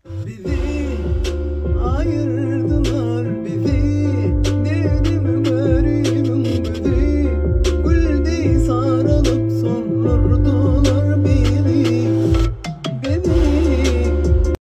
Bizi ayırdılar bizi, dedim garibim bizi. Gülde sarılıp sondurdular bizi.